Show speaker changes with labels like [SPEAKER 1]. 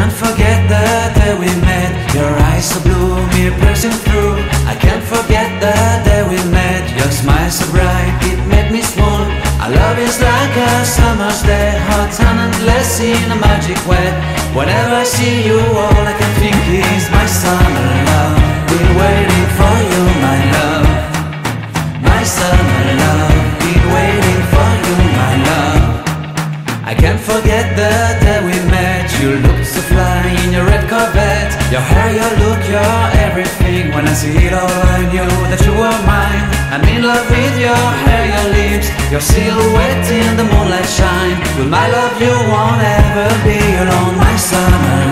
[SPEAKER 1] can't forget the day we met. Your eyes so blue, me piercing through. I can't forget the day we met. Your smile so bright, it made me swoon. Our love is like a summer's day, hot and endless in a magic way. Whenever I see you, all I can think is my summer love. Been waiting for you, my love. My summer love. Been waiting for you, my love. I can't forget the day we met. You looked so fly in your red Corvette. Your hair, your look, your everything. When I see it all, I knew that you were mine. I'm in love with your hair, your lips, your silhouette in the moonlight shine. With my love you won't ever be alone. My summer